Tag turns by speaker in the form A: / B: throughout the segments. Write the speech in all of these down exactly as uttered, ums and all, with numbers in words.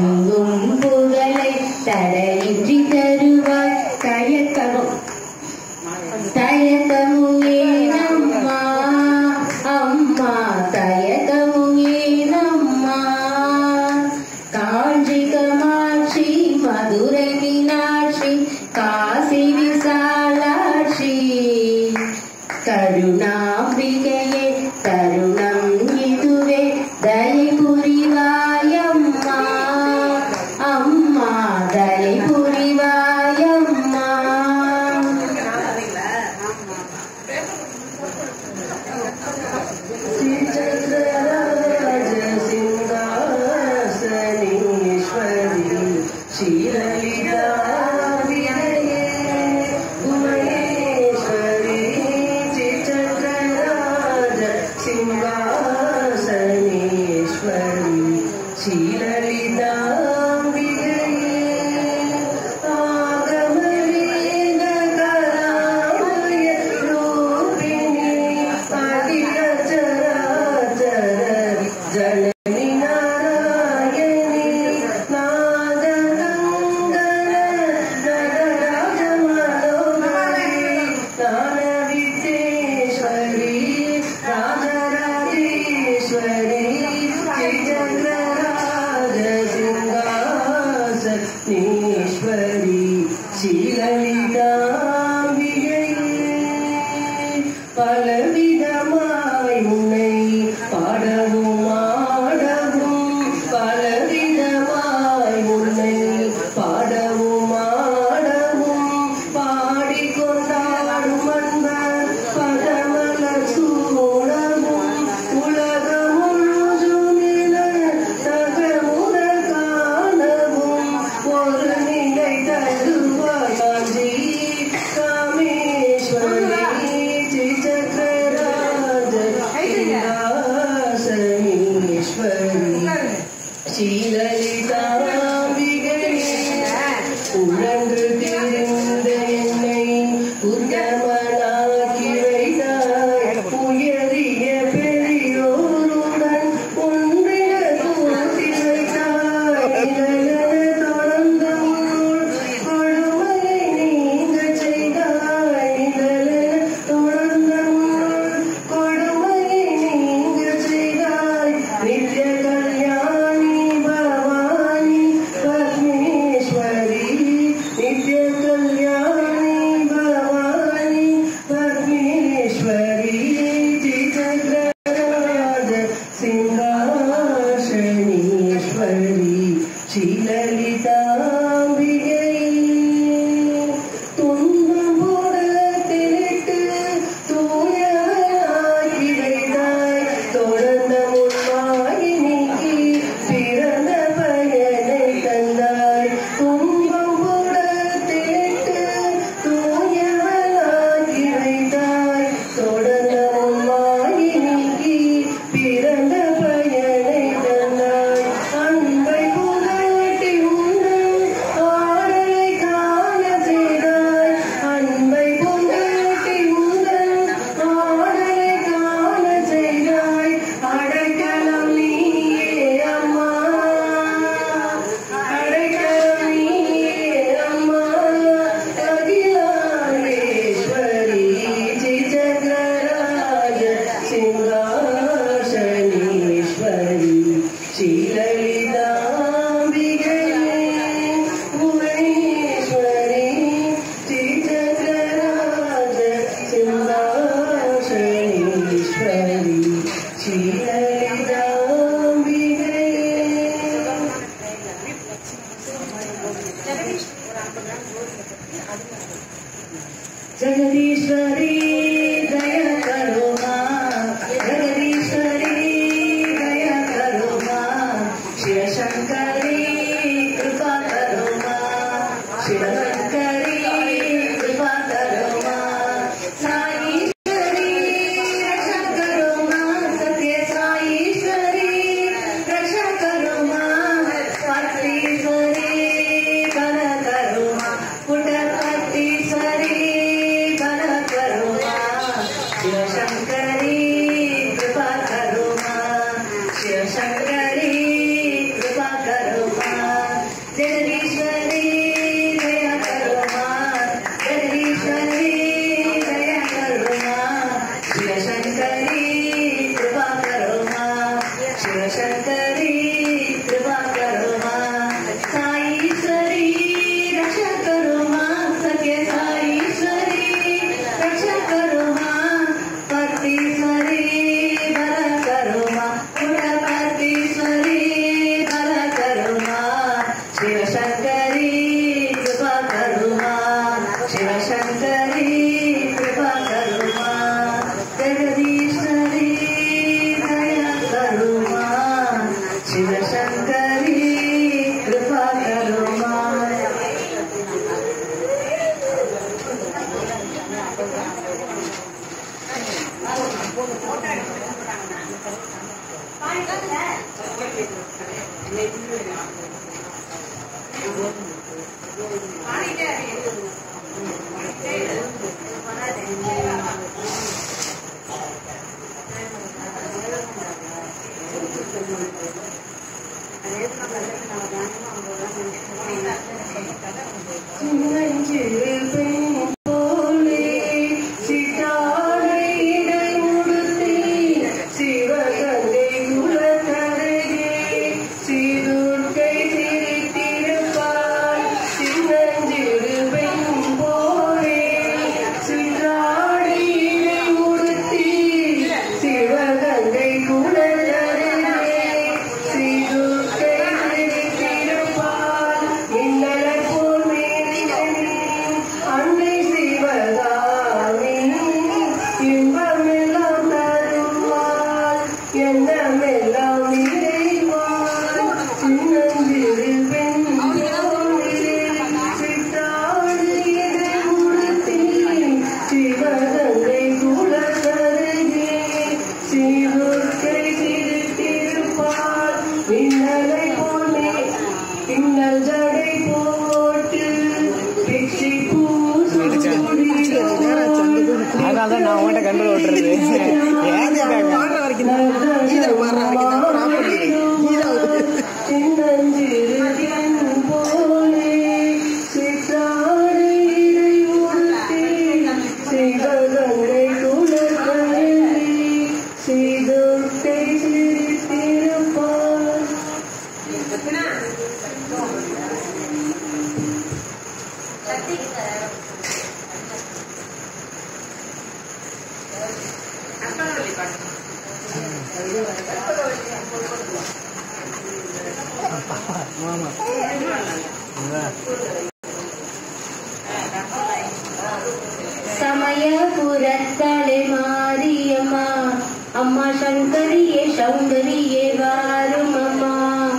A: தங்கும் புகழை தடையின்றி தருவாய் தயக்கமும் தயக்கமும் ஏனம்மா அம்மா தயக்கமும் ஏனம்மா காஞ்சி காமாட்சி மதுரை மீனாட்சி காசி விசாலாட்சி கருணாம்பிகையே தருணம் இதுவே தயை புரிவாயம்மா அம்மா தயை புரிவாயம்மா சிங்காசனீஸ்வரி ஸ்ரீலலிதா சிங்காசனீஸ்வரி ஸ்ரீலலிதாம்பிகையே ஆகமவேத கலாமய ரூபிணி அகில சராச்சர ஜனனி நாராயணி நாதகங்கன நடராஜ மனோகரி ஞானவித்தேஸ்வரி ராஜராஜேஸ்வரி சிங்காசனீஸ்வரி ஸ்ரீலலிதாம்பிகையே பலவிதமாய் உன்னை பாடவும் ஆடவும் பலவிதமாய் உன்னை பாடவும் ஆடவும் பாடிக்கொண்டாடும் அன்பர் பதமலர் சூடவும் உலகம் முழுதுமில தகமுற காணவும் ஒரு நிலை தருவாய் காஞ்சி காமேஸ்வரி சிச்சக்கராஜ சிங்காசனீஸ்வரி ஸ்ரீலலிதாம்பிகையே உழன்று திரிந்த என்னை உத்தமனாக்கி வைத்தாய் உயரிய பெரியோருடன் ஒன்றிய கூட்டி வைத்தாய் தொடர்ந்த கொடுமையை நீங்க செய்தாய் தொடர்ந்த கொடுமையை நீங்க செய்தாய் நித்ய கல்யாணி பவானி பத்மேஸ்வரி நித்ய கல்யாணி பவானி பத்மேஸ்வரி சிச்சக்கராஜ சிங்காசனீஸ்வரி ஸ்ரீலலிதாம்பிகையே துன்பம் புறத்திலிட்டு தூயவனாக்கி வைத்தாய் தொடர்ந்த முன்மாயை நீக்கி பிறந்த பயனை தந்தாய் துன்பம் புறத்திலிட்டு தூயவனாக்கி வைத்தாய் தொடர்ந்த முன்மாயை நீக்கி பிறந்த பயனை தந்தாய் அன்பை புகட்டி உந்தன் ஆடலை காண செய்தாய் அன்பை புகட்டி உந்தன் ஆடலை காண செய்தாய் அடைக்கலம் நீயே அம்மா அடைக்கலம் நீயே அம்மா அகிலாண்டேஸ்வரி சிச்சக்கராஜ சிங்காசனீஸ்வரி ஸ்ரீலலிதாம்பிகையே புவனேஸ்வரி சிச்சக்கராஜ சிங்காசனீஸ்வரி ஸ்ரீலலிதாம்பிகையே जगदीश्वरी दया करो माँ जगदीश्वरी दया करो माँ शिव शंकरी कृपा करो माँ शिव शंकरी कृपा करो माँ साईश्वरी रक्षा करो माँ सत्य साईश्वरी रक्षा करो माँ पत्तीश्वरी कल करो माँ पुटपत्तीश्वरी कल करो
B: ஜென்ரல் ஓட்டுறது பாடுற வரைக்கும் ஹீரோ பாடுற வரைக்கும்
A: சமயபுரத்தலை மாரியம்மா அம்மா சங்கரியே சௌந்தரியே வாரும் அம்மா.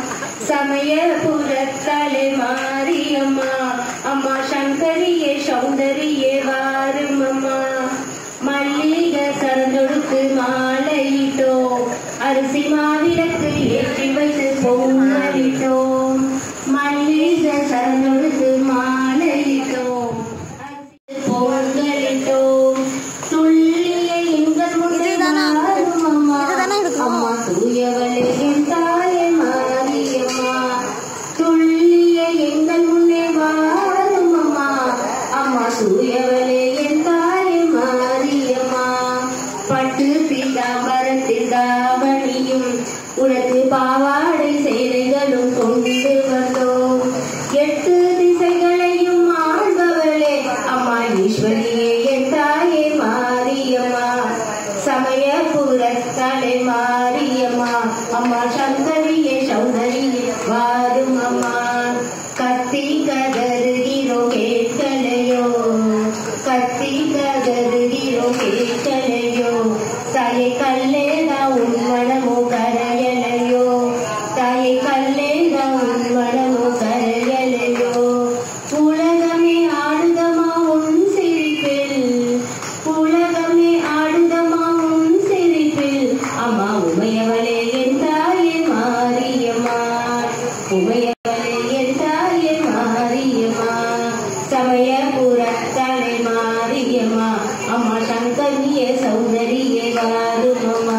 A: சமயபுரத்தலை மாரியம்மா அம்மா சங்கரியே சௌந்தரியே வாரும் அம்மா. மல்லிகை சரந்தொடுத்து மாலையிட்டோம், அரிசி மாவிளக்கு ஏற்றி வைத்து பொங்கலிட்டோம். மல்லிகை சரந்தொடுத்து மாலையிட்டோம், பொங்கலிட்டோம். துள்ளிய எங்கள் முன்னாரும் அம்மா அம்மா தூயவளே என் தாயே மாரியம்மா. துள்ளிய எங்கள் முன்னே வாரும் அம்மா அம்மா தூயவளே என் தாயே மாரியம்மா. பட்டு பீதாம்பரத்தில் தாவணியும் உனக்கு பாவாடை சேலைகளும் கொண்டு வந்தோம். எட்டு திசைகளையும் ஆள்பவளே அம்மா ஈஸ்வரியே என் தாயே மாரியம்மா. சமயபுரத்தலை மாரியம்மா அம்மா சங்கரியே சௌந்தரியே வாரும் அம்மா. கத்தி கதறுகிறோம் கேட்கலையோ, கத்தி கதறுகிறோம் கேட்கலையோ. தாயை கல்லேதா உன் மனமோ கரையலையோ, தாயை கல்லேதா உன் மனமோ கரையலையோ. உலகமே ஆடுதமா உன் சிரிப்பில், உலகமே ஆடுதமா உன் சிரிப்பில். அம்மா உமையவளே என் தாயே மாரியம்மா, உமையவளே என் தாயே மாரியம்மா. சமயபுரத்தலை மாரியம்மா அம்மா சங்கரியே சௌந்தரியே வாரும் அம்மா.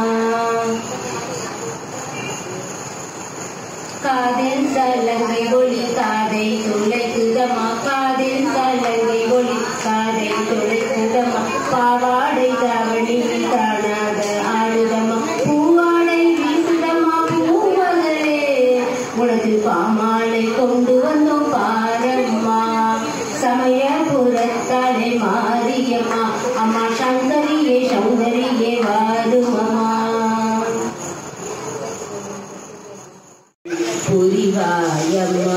A: காதில் சலங்கை ஒளி காதை துளைக்குதம்மா, காதில் சலங்கை ஒளி காதை துளைக்குதம்மா. பாவாடை தாவணி காணாத ஆடுதம்மா, பூவாடை வீசுதம்மா பூமகளே. உனக்கு பாமாலை கொண்டு வந்தோம் பாரம்மா. சமயபுரத்தலை மாரியம்மா அம்மா சங்கரியே சௌந்தரியே வாரும் அம்மா. புரிவாயம்மா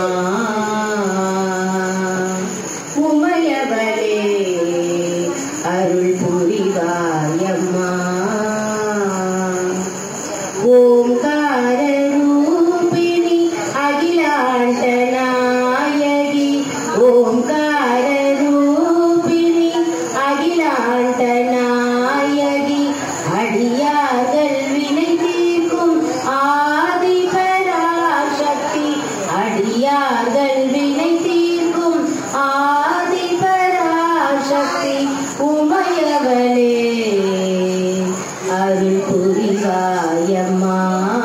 A: உமையவளே அருள் புரிவாயம்மா. ஓங்கார ரூபிணி அகிலாண்ட நாயகி, ஓங்கார ரூபிணி அகிலாண்ட நாயகி. அடியார்கள் வினை தீர்க்கும் ஆதி பராசக்தி, அடியார்கள் வினை தீர்க்கும் ஆதி பராசக்தி. உமையவளே அருள் புரிவாயம்மா.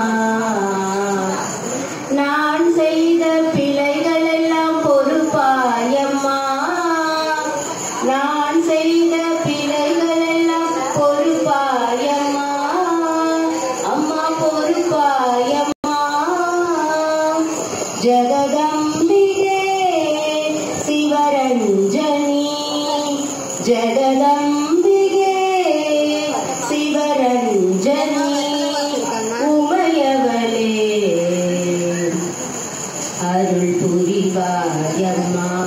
A: நான் செய்த பிழைகள் எல்லாம் பொறுப்பாயம்மா, நான் செய்த பிழைகள் எல்லாம் பொறுப்பாயம்மா. அம்மா பொறுப்பாயம்மா. ஜகதம்பிகே சிவரஞ்சனி, ஜகதம்பிகே சிவரஞ்சனி. உமையவளே அருள் புரிவாயம்மா.